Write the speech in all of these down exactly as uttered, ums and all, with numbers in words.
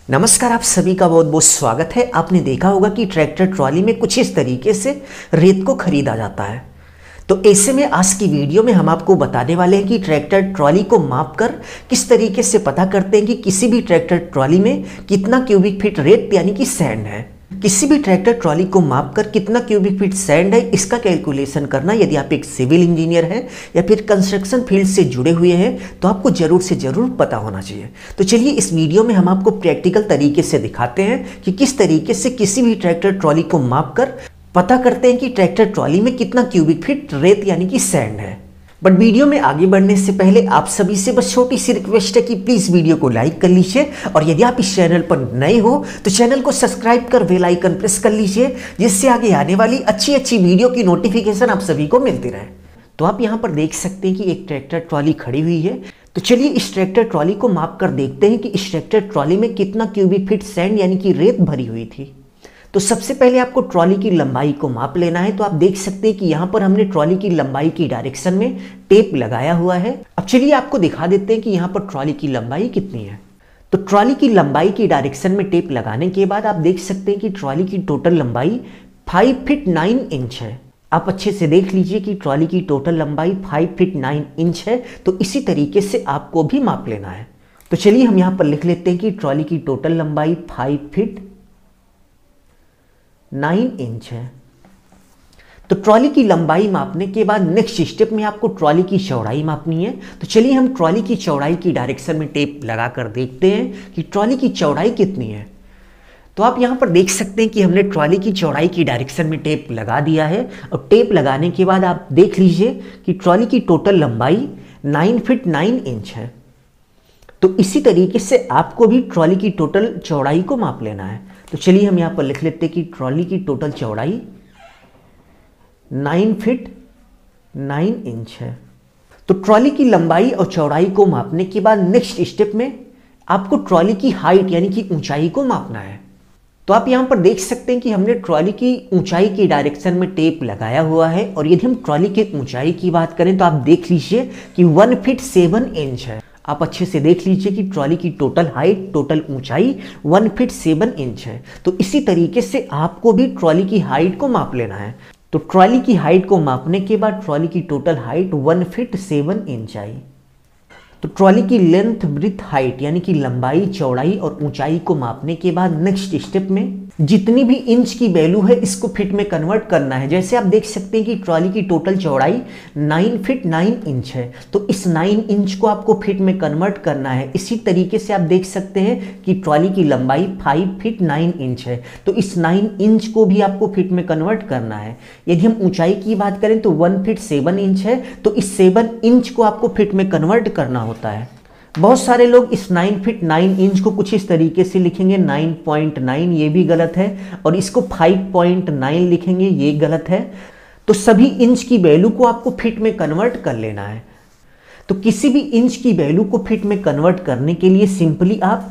नमस्कार, आप सभी का बहुत बहुत स्वागत है। आपने देखा होगा कि ट्रैक्टर ट्रॉली में कुछ इस तरीके से रेत को खरीदा जाता है। तो ऐसे में आज की वीडियो में हम आपको बताने वाले हैं कि ट्रैक्टर ट्रॉली को मापकर किस तरीके से पता करते हैं कि किसी भी ट्रैक्टर ट्रॉली में कितना क्यूबिक फीट रेत यानी कि सैंड है। किसी भी ट्रैक्टर ट्रॉली को मापकर कितना क्यूबिक फीट सैंड है इसका कैलकुलेशन करना, यदि आप एक सिविल इंजीनियर हैं या फिर कंस्ट्रक्शन फील्ड से जुड़े हुए हैं तो आपको जरूर से जरूर पता होना चाहिए। तो चलिए इस वीडियो में हम आपको प्रैक्टिकल तरीके से दिखाते हैं कि किस तरीके से किसी भी ट्रैक्टर ट्रॉली को मापकर पता करते हैं कि ट्रैक्टर ट्रॉली में कितना क्यूबिक फीट रेत यानी कि सैंड है। बट वीडियो में आगे बढ़ने से पहले आप सभी से बस छोटी सी रिक्वेस्ट है कि प्लीज़ वीडियो को लाइक कर लीजिए, और यदि आप इस चैनल पर नए हो तो चैनल को सब्सक्राइब कर बेल आइकन प्रेस कर लीजिए, जिससे आगे आने वाली अच्छी अच्छी वीडियो की नोटिफिकेशन आप सभी को मिलती रहे। तो आप यहाँ पर देख सकते हैं कि एक ट्रैक्टर ट्रॉली खड़ी हुई है। तो चलिए इस ट्रैक्टर ट्रॉली को माप कर देखते हैं कि इस ट्रैक्टर ट्रॉली में कितना क्यूबिक फीट सैंड यानी कि रेत भरी हुई थी। तो सबसे पहले आपको ट्रॉली की लंबाई को माप लेना है। तो आप देख सकते हैं कि यहाँ पर हमने ट्रॉली की लंबाई की डायरेक्शन में टेप लगाया हुआ है। अब चलिए आपको दिखा देते हैं कि यहाँ पर ट्रॉली की लंबाई कितनी है। तो ट्रॉली की लंबाई की डायरेक्शन में टेप लगाने के बाद आप देख सकते हैं कि ट्रॉली की टोटल लंबाई फाइव फीट नाइन इंच है। आप अच्छे से देख लीजिए कि ट्रॉली की टोटल लंबाई फाइव फीट नाइन इंच है। तो इसी तरीके से आपको भी माप लेना है। तो चलिए हम यहाँ पर लिख लेते हैं कि ट्रॉली की टोटल लंबाई फाइव फीट नाइन इंच है। तो ट्रॉली की लंबाई मापने के बाद नेक्स्ट स्टेप में आपको ट्रॉली की चौड़ाई मापनी है। तो चलिए हम ट्रॉली की चौड़ाई की डायरेक्शन में टेप लगाकर देखते हैं कि ट्रॉली की चौड़ाई कितनी है। तो आप यहाँ पर देख सकते हैं कि हमने ट्रॉली की चौड़ाई की डायरेक्शन में टेप लगा दिया है, और टेप लगाने के बाद आप देख लीजिए कि ट्रॉली की टोटल लंबाई नाइन फीट नाइन इंच है। तो इसी तरीके से आपको भी ट्रॉली की टोटल चौड़ाई को माप लेना है। तो चलिए हम यहाँ पर लिख लेते हैं कि ट्रॉली की टोटल चौड़ाई नाइन फीट नाइन इंच है। तो ट्रॉली की लंबाई और चौड़ाई को मापने के बाद नेक्स्ट स्टेप में आपको ट्रॉली की हाइट यानी कि ऊंचाई को मापना है। तो आप यहाँ पर देख सकते हैं कि हमने ट्रॉली की ऊंचाई की डायरेक्शन में टेप लगाया हुआ है, और यदि हम ट्रॉली की ऊंचाई की बात करें तो आप देख लीजिए कि वन फीट सेवन इंच है। आप अच्छे से देख लीजिए कि ट्रॉली की टोटल हाइट टोटल ऊंचाई वन फीट सेवन इंच है। तो इसी तरीके से आपको भी ट्रॉली की हाइट को माप लेना है। तो ट्रॉली की हाइट को मापने के बाद ट्रॉली की total height one feet seven inch आई। तो ट्रॉली की लेंथ ब्रीथ हाइट यानी कि लंबाई चौड़ाई और ऊंचाई को मापने के बाद नेक्स्ट स्टेप में जितनी भी इंच की वैल्यू है इसको फीट में कन्वर्ट करना है। जैसे आप देख सकते हैं कि ट्रॉली की टोटल चौड़ाई नाइन फीट नाइन इंच है, तो इस नाइन इंच को आपको फीट में कन्वर्ट करना है। इसी तरीके से आप देख सकते हैं कि ट्रॉली की लंबाई फाइव फीट नाइन इंच है, तो इस नाइन इंच को भी आपको फीट में कन्वर्ट करना है। यदि हम ऊंचाई की बात करें तो वन फीट सेवन इंच है, तो इस सेवन इंच को आपको फीट में कन्वर्ट करना होता है। बहुत सारे लोग इस नाइन फीट नाइन इंच को कुछ इस तरीके से लिखेंगे नाइन पॉइंट नाइन, ये भी गलत है, और इसको फाइव पॉइंट नाइन लिखेंगे, ये गलत है। तो सभी इंच की वैल्यू को आपको फीट में कन्वर्ट कर लेना है। तो किसी भी इंच की वैल्यू को फीट में कन्वर्ट करने के लिए सिंपली आप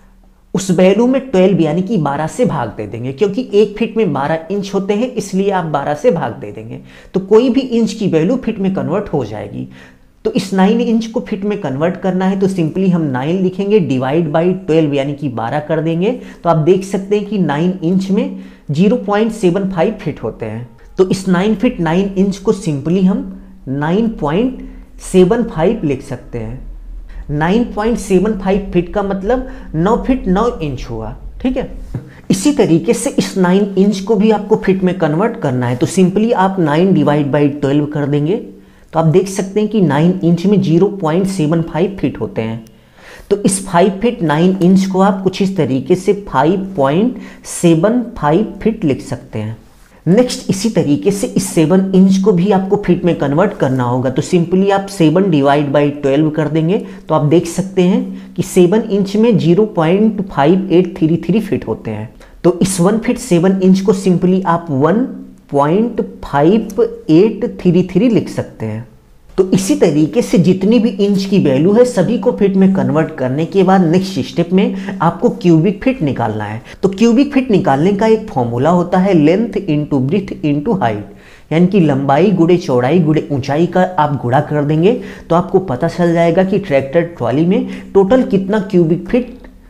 उस वैल्यू में ट्वेल्व यानी कि बारह से भाग दे देंगे, क्योंकि एक फीट में बारह इंच होते हैं, इसलिए आप बारह से भाग दे देंगे। तो कोई भी इंच की वैल्यू फीट में कन्वर्ट हो जाएगी। तो इस नाइन इंच को फीट में कन्वर्ट करना है, तो सिंपली हम नाइन लिखेंगे डिवाइड बाई ट्वेल्व यानी कि बारह कर देंगे। तो आप देख सकते हैं कि नाइन इंच में zero point seven five feet होते हैं। तो इस नाइन फीट नाइन इंच को सिंपली हम नाइन पॉइंट सेवन फाइव लिख सकते हैं। Nine point seven five feet का मतलब नौ फीट नौ इंच हुआ, ठीक है। इसी तरीके से इस नाइन इंच को भी आपको फीट में कन्वर्ट करना है। तो सिंपली आप नाइन डिवाइड बाई ट्वेल्व कर देंगे। तो आप देख सकते हैं कि नाइन इंच में zero point seven five feet होते हैं। तो इस फाइव फीट नाइन इंच को आप कुछ इस तरीके से five point seven five feet लिख सकते हैं। नेक्स्ट इसी तरीके से इस सेवन इंच को भी आपको फीट में कन्वर्ट करना होगा। तो सिंपली आप सेवन डिवाइड बाई ट्वेल्व कर देंगे। तो आप देख सकते हैं कि सेवन इंच में zero point five eight three three feet होते हैं। तो इस वन फीट सेवन इंच को सिंपली आप one point five eight three three लिख सकते हैं। तो इसी तरीके से जितनी भी इंच की वैल्यू है सभी को फीट में कन्वर्ट करने के बाद नेक्स्ट स्टेप में आपको क्यूबिक फीट निकालना है। तो क्यूबिक फीट निकालने का एक फॉर्मूला होता है length into breadth into height, यानी कि लंबाई गुणे चौड़ाई गुणे ऊंचाई का आप गुणा कर देंगे तो आपको पता चल जाएगा कि ट्रैक्टर ट्रॉली में टोटल कितना क्यूबिक फीट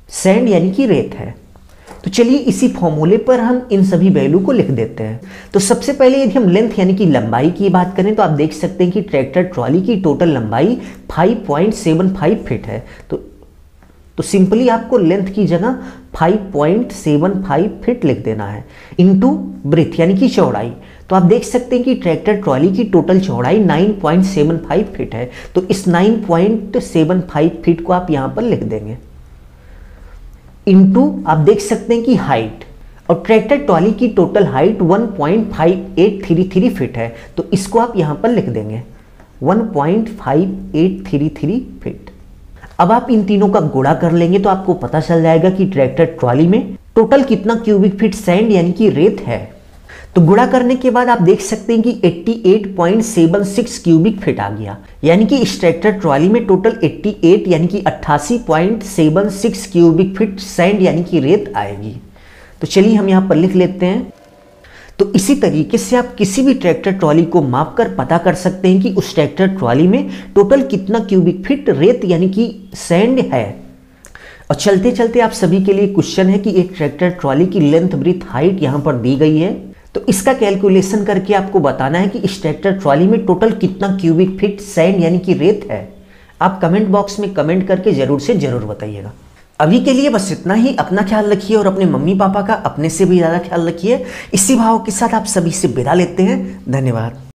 सैंड यानी कि रेत है। तो चलिए इसी फॉर्मूले पर हम इन सभी वैल्यू को लिख देते हैं। तो सबसे पहले यदि हम लेंथ यानी कि लंबाई की बात करें तो आप देख सकते हैं कि ट्रैक्टर ट्रॉली की टोटल लंबाई five point seven five feet है। तो तो सिंपली आपको लेंथ की जगह five point seven five feet लिख देना है इनटू ब्रेथ यानी कि चौड़ाई। तो आप देख सकते हैं कि ट्रैक्टर ट्रॉली की टोटल चौड़ाई nine point seven five feet है। तो इस nine point seven five feet को आप यहां पर लिख देंगे इनटू आप देख सकते हैं कि हाइट, और ट्रैक्टर ट्रॉली की total height one point five eight three three feet है। तो इसको आप यहां पर लिख देंगे one point five eight three three feet. अब आप इन तीनों का गुणा कर लेंगे तो आपको पता चल जाएगा कि ट्रैक्टर ट्रॉली में टोटल कितना क्यूबिक फीट सैंड यानी कि रेत है। तो गुणा करने के बाद आप देख सकते हैं कि अट्ठासी point seven six cubic feet आ गया, यानी कि इस ट्रैक्टर ट्रॉली में टोटल अट्ठासी यानी कि अट्ठासी point seven six cubic feet sand यानी कि रेत आएगी। तो चलिए हम यहाँ पर लिख लेते हैं। तो इसी तरीके से आप किसी भी ट्रैक्टर ट्रॉली को माप कर पता कर सकते हैं कि उस ट्रैक्टर ट्रॉली में टोटल कितना क्यूबिक फीट रेत यानी कि सैंड है। और चलते चलते आप सभी के लिए क्वेश्चन है कि एक ट्रैक्टर ट्रॉली की लेंथ ब्रीथ हाइट यहाँ पर दी गई है। तो इसका कैलकुलेशन करके आपको बताना है कि इस ट्रैक्टर ट्रॉली में टोटल कितना क्यूबिक फीट सैंड यानी कि रेत है। आप कमेंट बॉक्स में कमेंट करके जरूर से जरूर बताइएगा। अभी के लिए बस इतना ही। अपना ख्याल रखिए और अपने मम्मी पापा का अपने से भी ज़्यादा ख्याल रखिए। इसी भाव के साथ आप सभी से विदा लेते हैं। धन्यवाद।